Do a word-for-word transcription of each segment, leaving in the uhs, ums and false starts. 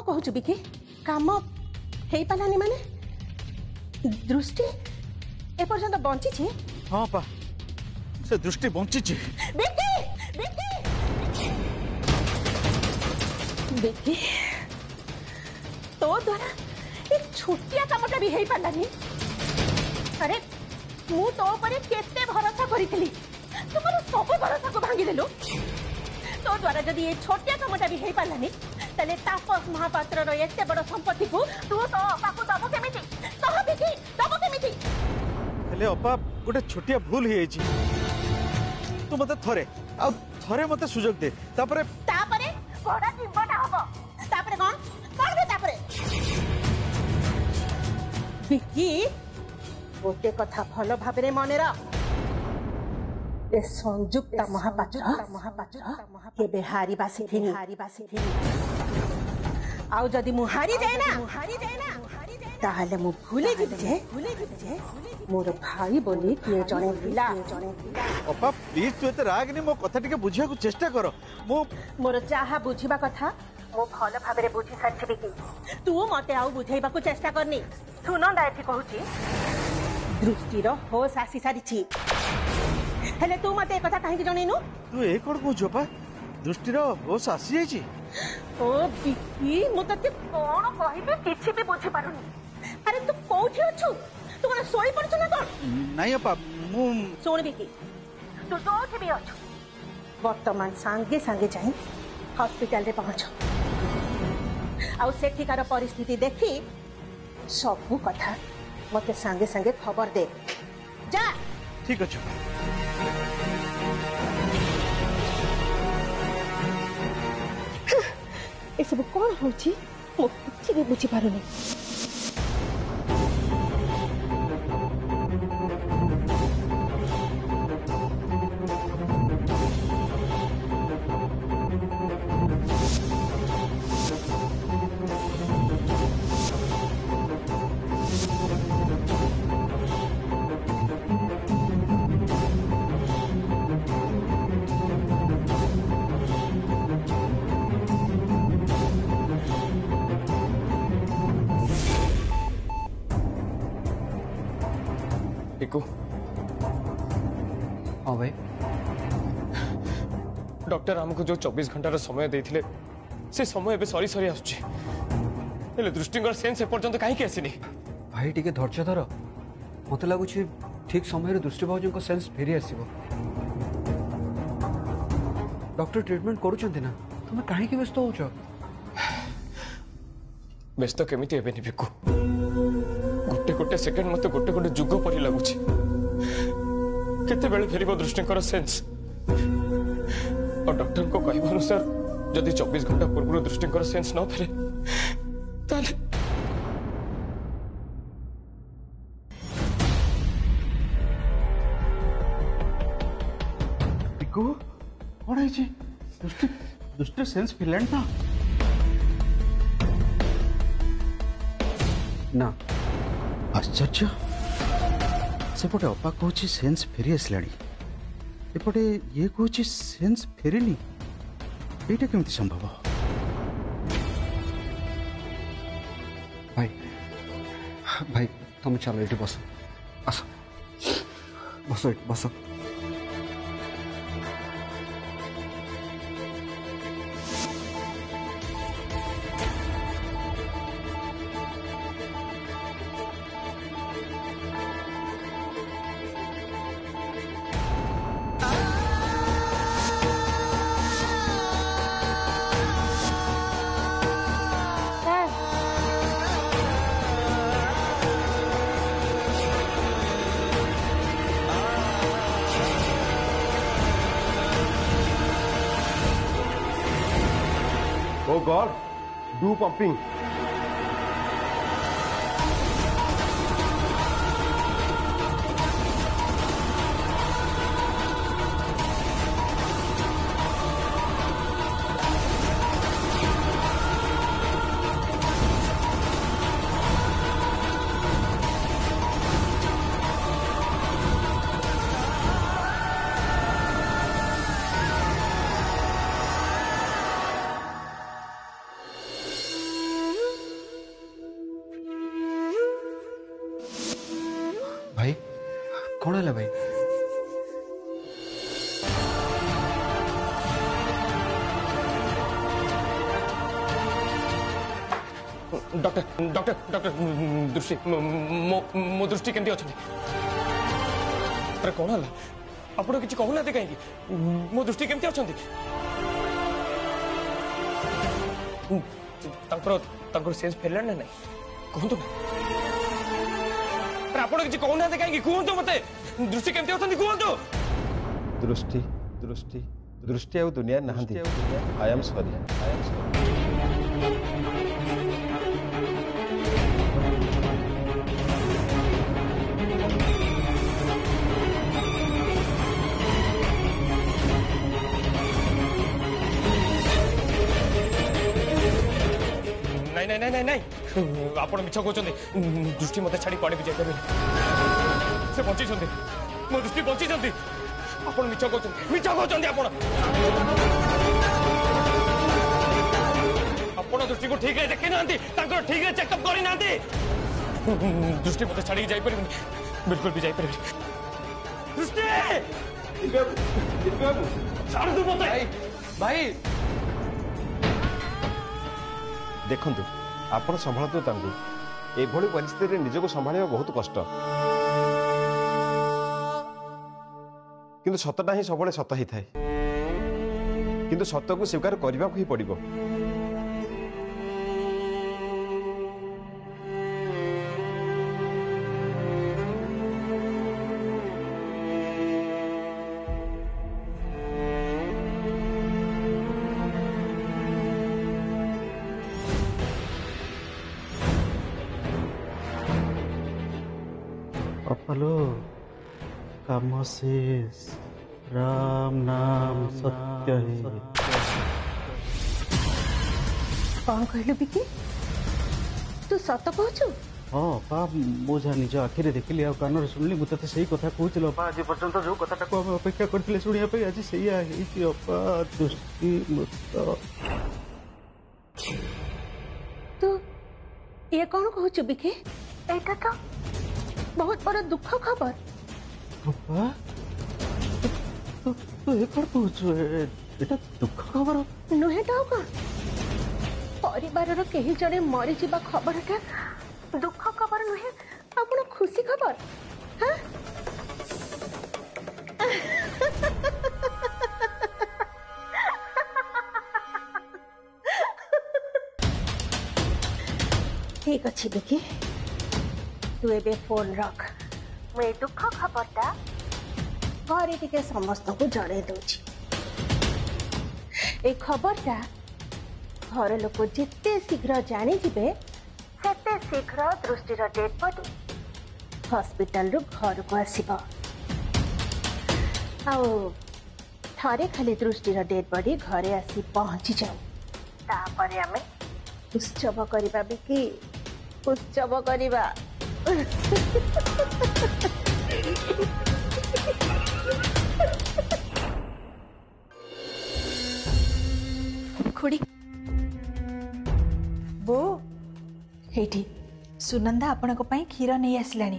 कहूछु बिकी काम हेई पालानी माने दृष्टि ए पर्यंत बंची छी। हां पा से दृष्टि बंची छी। बिकी बिकी बिकी तो द्वारा ए छोटिया कामटा भी हेई पालानी। अरे मु तो ऊपर केते भरोसा करितली तुमर सब भरोसा को भांगी देलो। तो द्वारा जदि ये छोटिया कामटा भी हेई पालानी तले तापस महापात्र रो एते बड़ संपत्ति को तू तो अपा को दबो केमिति कह बिकी दबो केमिति। हेले अपा गोटे छोटिया भूल हे छी तू मते थरे आ थरे मते सुजोग दे तापरे तापरे बड़ा निम्बटा हबो तापरे कोन कोन दे तापरे बिकी गोटे कथा भलो भाबरे मने र ए संयुक्त महापात्र महापात्र केबे हारी बासी फिनी हारी बासी फिनी आउ जदि मु हारी जाए ना हारी जाए ना ताहले मु भूले जित जे भूले जित जे मोर भाई बोली किए जणे पिला जणे पिला। अपा प्लीज तू एते राग नि मो कथा टिके बुझिया को चेष्टा कर मो मोर चाहा बुझिबा कथा मो भलो भाबरे बुझी सारछि बिकी तू मते आउ बुझाइबा को चेष्टा करनी सुन दायठी कहूची दृष्टिर होश आसी सारिछि हेले तू मते कथा काहे कि जणैनु तू ए कोड को जोपा दृष्टिर होश आसी जाइछि। ओ बिकी मु तते कोन कहिबे किछि भी बुझी पारुनी। अरे तू कोठी अछु तू कोन सोई पड़छ ना कोन नाही अपा मु सुन बिकी तू जोठी भी अछु वर्तमान सांगे सांगे जाई हॉस्पिटल रे पहुंच आउ सेठिकार परिस्थिति देखी सब कथा मते सांगे सांगे खबर दे जा। ठीक अछि। ए सब कौन होची मो किछि भी बुझी पारुनी। हाँ भाई डॉक्टर हमको जो चौबीस घंटार समय देते से समय एबे सरी सरी आसुची दृष्टिंकर सेन्स एपर्यंत कहीं आसीनी। भाई टिके धैर्य धर मत लगुच ठीक समय दृष्टि भाउजों सेन्स फेरी आसो डॉक्टर ट्रीटमेंट करुँच ना तुम कहीं व्यस्त हो व्यस्त केमिति एबेनी बिकु गोटे गोटे सेकेंड मत गोटे गोटे जुग परी लगुच केते बेले फेरिबो दृष्टिंकर सेन्स और डॉक्टर को कहवा अनुसार जदि चौबीस घंटा पूर्व दृष्टिंकर सेन्स न फेरे ताले बिकु कौन है जी दृष्टि दृष्टि सेन्स फिरलानी था ना आश्चर्य सेपटे अपा कहूँ सेन्स फेरी आसलानी एपटे ये कहूँ सेन्स फेरिनी एटा केमती संभव। भाई भाई तुम चलो ये बस आस बस बस Oh God, do pumping. कौन है भाई? डॉक्टर डॉक्टर डॉक्टर दृष्टि मो मो दृष्टि केमती अच्छा कौन है आप किसी कहूना कहीं मो दृष्टि केमती अच्छा सेंस फेरला ना नहीं कहतु ना आप किसी कहूना कहीं कहतु मत दृष्टि केमती अच्छा कहतु दृष्टि दृष्टि दृष्टि आ दुनिया नहांती I am sorry I am sorry नहीं नहीं नहीं नहीं आप मिछ कहते दृष्टि मत छाड़ी कड़े भी जाइए से बची मो दृष्टि बची आप मिछ कहते मिछ कहते आप दृष्टि को ठीक है देखी ना ठीक है चेकअप करना दृष्टि मत छाड़ी जापर बिल्कुल भी जापर दृष्टि छाड़ दू मत भाई देखु आपण संभालतु एभली परिस्थिति निजको संभाल बहुत कष्ट किंतु सतटा ही सब सत ही थाए किंतु सत को स्वीकार करने को ही पड़ो। अपलो काम शेष राम नाम सत्य है। कौन कहलु बिकी तू सत कहचु? हाँ पा मो जहाँ निज आखिरे देखिली आ कान शुणिली मुझे सही कथा कहूल अपा आज पर्यंत जो कथा को आम अपेक्षा करते शुणा आज से अपा दृष्टि तू ये कौन कहचु बिकी? एटा तो बहुत बड़ा दुख खबर। अपा तो तो ये कौन कहचु एटा दुख खबर नुहे तो कौन परिवार रो केही जने मरी जीवा खबर टा दुख खबर नुहे आपण खुशी खबर हां ठीक अच्छी बिकी तू एबे फोन रख मैं दुख खबरटा घरे टिके समस्त को जड़े दूची ए खबरटा घर लोक जिते शीघ्र जानी जिबे सेते शीघ्र दृष्टिर डेड बॉडी हॉस्पिटल रु घर को आसीबो आउ थारे खाली दृष्टिर डेड बॉडी घरे आसी पहुंची जाऊ तापरे हमें उत्सव करिबा बिकी उत्सव करिबा खुड़ी बो हेठी सुनंदा आपण को पाई क्षीर नहीं आसलानी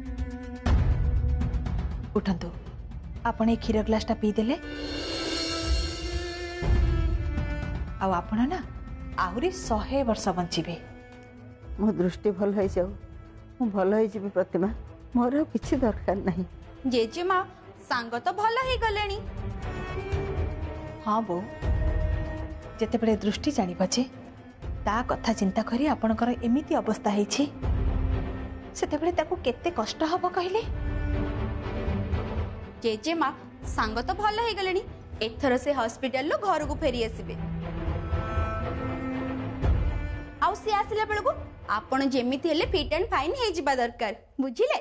उठंतु आपण ए क्षीर ग्लास टा पी देले आ आपण ना आहुरी सौ वर्ष बंचिबे मो दृष्टि भल हो जाऊ मु भल हो जीवी प्रतिमा मोर किछि दरकार नहीं जेजेमा सांग तो भल ही गलेनी हाँ बो जेते बड़े दृष्टि जानी बचे ता कथा चिंता करी आपणकर एमिति अवस्था हेछि सेते बड़े ताकू केते कष्ट हबो कहले जेजेमा सांग तो भल ही गलेनी एथर से हॉस्पिटल लो घर को फेरी आसीबे आउ सी आसिला बेलको आपण जेमिति हेले फिट एंड फाइन हे जिबा दरकार बुझिले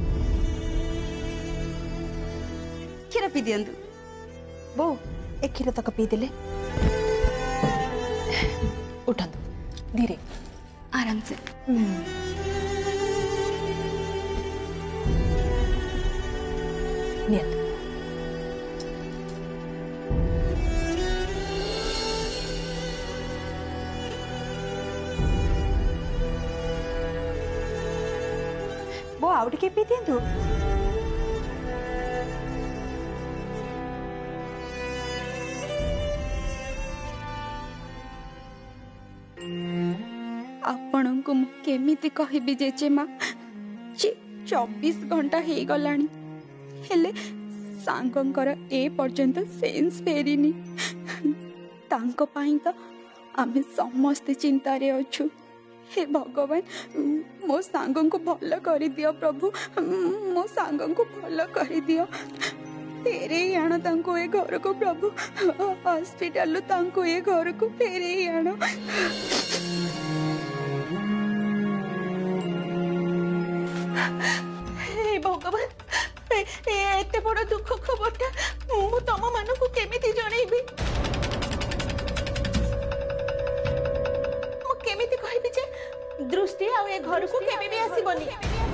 क्षीर पी दियंतु बो ए क्षीर तक पी देले उठंतु धीरे आराम से नियत वो आउट के पी दियंतु आपण को मु केमिति कहबी जेजेमा जे चौबीस घंटा हे गलानी हेले सांगंकर ए पर्यंत सेंस फेरिनी तांको पाई तो आमे समस्त चिंता रे अछु। हे भगवान मो सांगं को भल कर दियो प्रभु, मो सांगं को भल कर दियो। फेरे ही आण तांको ए घर को प्रभु, हॉस्पिटल तांको ए घर को फेरे ही आण। हे भगवान एते बड़ दुख खबरटा मु तम मानकु केमिति जणैबी, मु केमिति कहबी जे दृष्टि आ ए घर को केबे भी आसीबनी।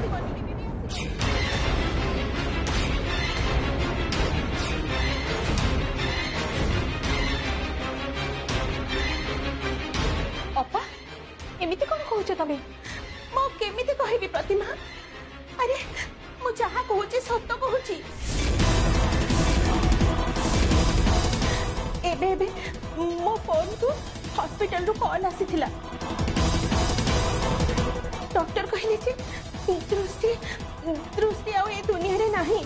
अपा एमिति कोन कहउछ तमे? मु केमिति कहबी प्रतिमा? अरे मु जहा कहूची सत्य कहूची। एबे एबे मो फोन को हॉस्पिटल रू कॉल आसीथिला। डॉक्टर कहले जे दृष्टि दृष्टि आ ए दुनिया रे नाही।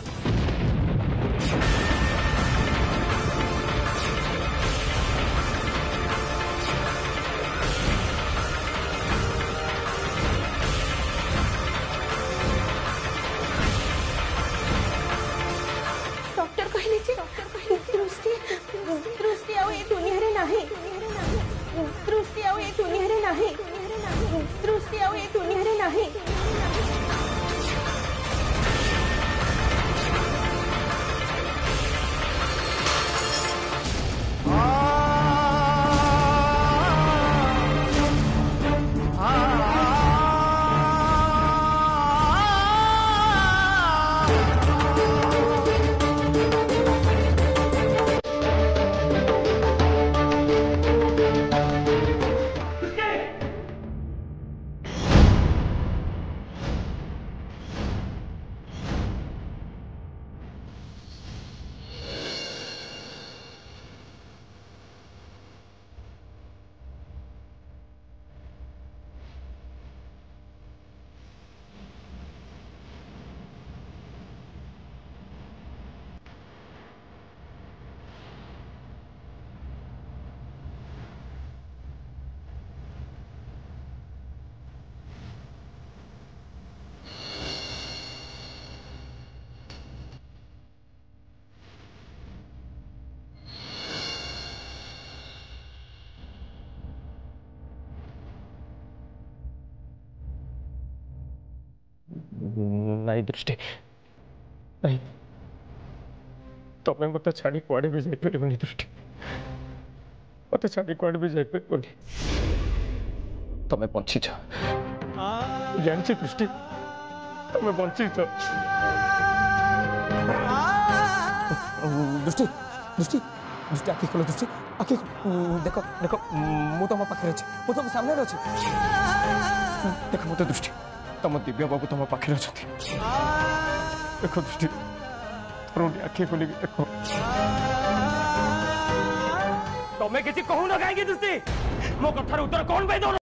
डॉक्टर कहले जे दृष्टि दृष्टि आ ए दुनिया रे नाही। दृष्टि आ ए दुनिया रे नाही। दृष्टि आ ए दुनिया रे नाही। नहीं दृष्टि नहीं, तमें मत छाड़ी कुआड़े भी जापर दृष्टि, मत छाड़ी कुआड़े भी जापर तमें बंची जानची दृष्टि, तमें बंची दृष्टि दृष्टि दृष्टि आखि खोल दृष्टि आखि देख देख मु तुम पाखे अच्छी, मु तुम सामने अच्छी, देख मत दृष्टि तम दिव्य बाबू तुम पाखे अच्छा। देख दृष्टि आखि खोल देख तमें किसी कहू ना कहीं दृष्टि मो कथार उत्तर कौन पाई दो।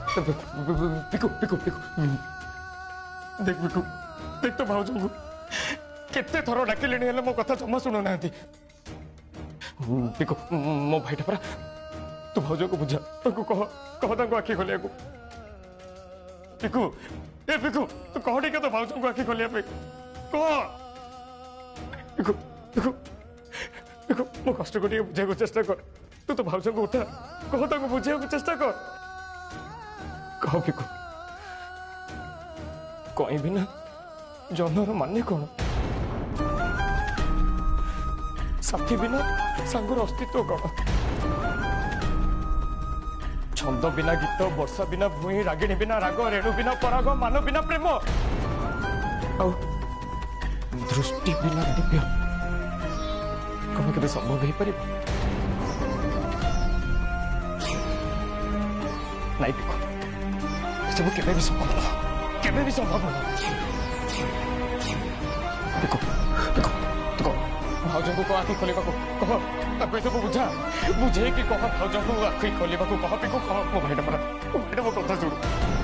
पिकु पिकु पिकु देख पिकु देख तो भाउज को केते थरो डाकिलेनी हेले मो कथा जम्मा सुनो नांती पिकु मो भाईटा परा तू भाउज को बुझा ताको कह कह ताको आखी खोलिया को पिकु ए पिकु तू कह डी के तो भाउज को आखी खोलिया पे कह पिकु पिकु पिकु मो कष्ट को टिके बुझा को चेष्टा कर तू तो भाउज को उठा कह ताको बुझा को चेष्टा कर कह पिकु कहीं भी ना जन्मर माने कौन साथी बिना सांगर अस्तित्व कौन छंद बिना गीत वर्षा बिना भूई रागिणी बिना राग रेणु बिना पराग मान बिना प्रेम आउ दृष्टि बिना दिव्य कौन के संभव हो पार नहीं पिकु सब केबे भी संभव न केबे भी संभव न देखो देखो देखो भाउज को आखि खोलिबा को कह अब सब बुझा बुझे कि कह भाउज को आखि खोलिबा को कह पिको कह मो भाईटा परा मो भाईटा मो कथा सुन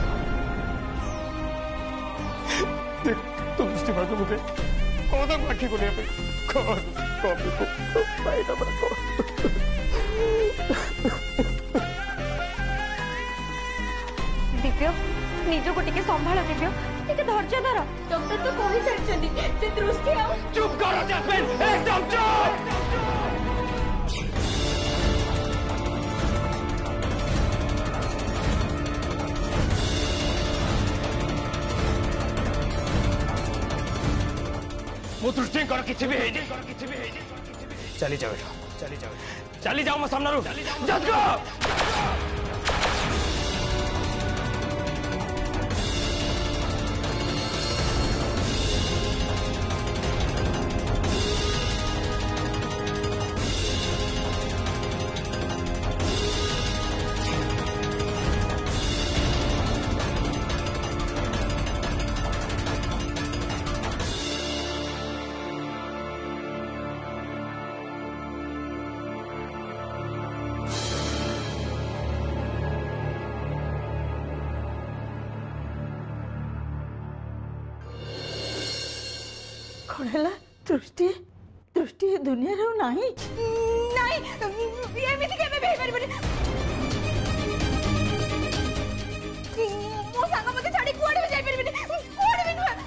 देख तू दृष्टि भाउज मुझे कह तो आखि खोलिया पे कह कह पिको भाईटा परा कह दिव्य निज को टिके संभाल दिव्य टिके धैर्य धर डॉक्टर तो कहि सारछंदी जे दृष्टि आ चुप करो जैस्मिन एकदम चुप मो दृष्टि कर किछि भी हेनी कर किछि भी हेनी चली जाओ चली जाओ चली जाओ मो सामने रो जज गो कौन है दृष्टि दृष्टि दुनिया रे नहीं नहीं एमिति केबे भेई परबनी मो संग मते छाडी कोडे भी जाई परबनी कोडे भी नुआ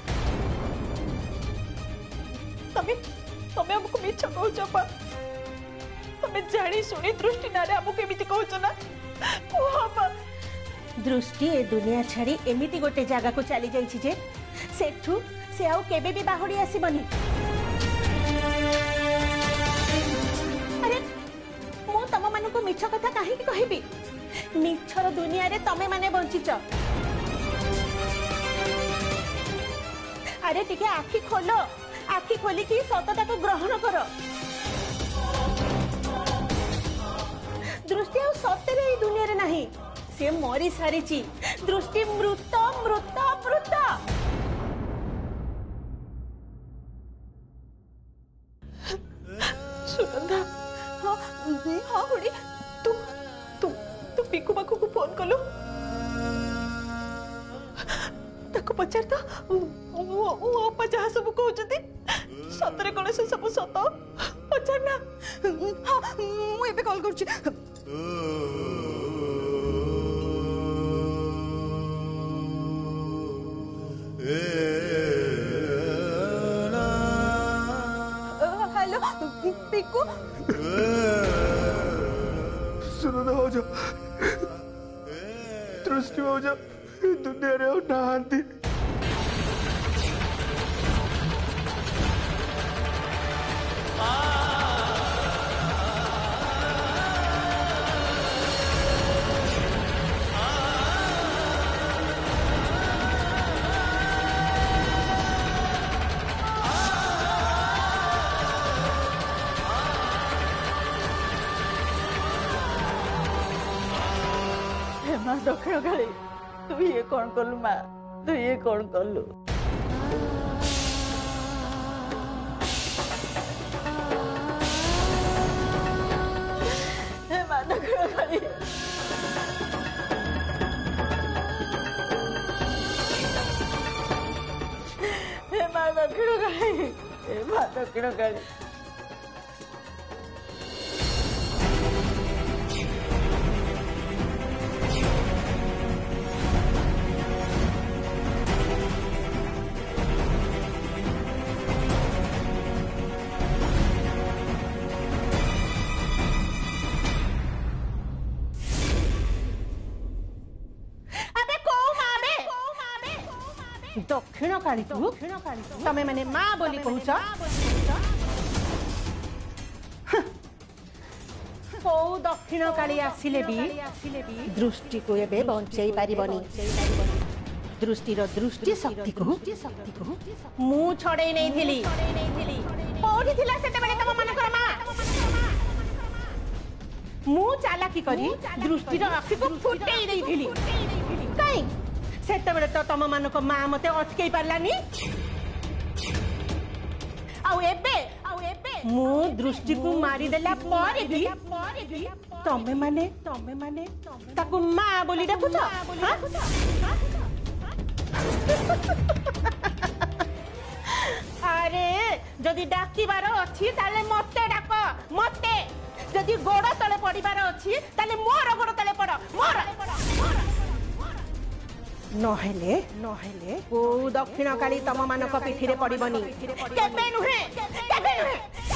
तमे तमे हमको मिछ कहउछ पा तमे जानी सुनी दृष्टि नारे हमको एमिति कहउछ ना कोहा पा दृष्टि ए दुनिया छाडी एमिति गोटे जगह को चली जाई छी जे सेठू से आउ केबे भी बाहुड़ी आसीबनी अरे मो तम मानु को मिछ कथा काहे की कहिबी मिछर दुनिया रे तमे माने बंचिच अरे टिके आखि खोलो आखि खोली की सतता को ग्रहण करो दृष्टि आउ सत्य रे दुनिया रे नहीं से मरी सारीची दृष्टि मृत मृत मृत सुनंदा हाँ हाँ बुढ़ी तू तू तू पिकू बाकू को फोन कलो ताको पचार तो वो वो अपा जहाँ सब कहउछथि सतरे कोन से सब सत पचार ना हाँ मु एबे कॉल करछि हेलो पिकू सुनो ना हो जा दृष्टि हो जा दुनिया रे हो नांती दक्षिण काली तू ये कौन कलु माँ तू ये कौन कलु माँ दक्षिण काली ए मा दक्षिण काली दक्षिण काली तमें मैंने माँ बोली कहूच कौ दक्षिण काली आसिले भी दृष्टि को एबे बंचई पारिबनी दृष्टिर दृष्टि शक्ति को मु छड़े नहीं थिली कोठी थिला सेते बेले तम मनकर माँ मु चालाकी करी दृष्टिर अखि को फुटेई देई थिली काई सेते बेले तो तम मानक माँ मते अटकई पारलानी आउ एबे आउ एबे मु दृष्टि को मारी देला पर भी तमे माने तमे माने ताकू माँ बोली डाकुछ अरे जदि डाकिबार अछि ताले मते डाक मते जदि गोड़ तले पड़िबार अछि ताले मोर गोड़ तले पड़ मोर नहेले नहेले को दक्षिण काली तम मानक पिठिरे पड़िबनी केबे नुहे केबे नुहे